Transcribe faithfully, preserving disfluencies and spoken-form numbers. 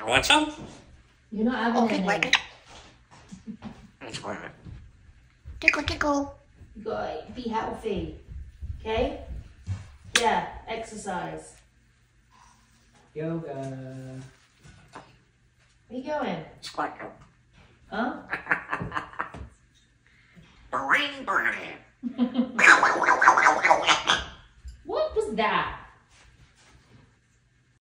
What's up? You're not having Okay, any. wait. That's what. Tickle, tickle. You gotta be healthy. Okay? Yeah, exercise. Yoga. Where you going? Squat. Huh? Boing, boing. What was that?